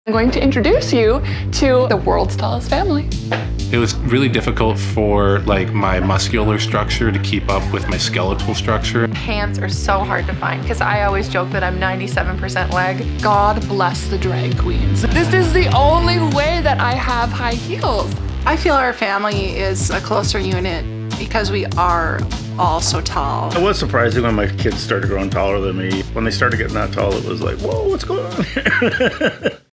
I'm going to introduce you to the world's tallest family. It was really difficult for my muscular structure to keep up with my skeletal structure. Hands are so hard to find because I always joke that I'm 97% leg. God bless the drag queens. This is the only way that I have high heels. I feel our family is a closer unit because we are all so tall. It was surprising when my kids started growing taller than me. When they started getting that tall, it was like, whoa, what's going on here?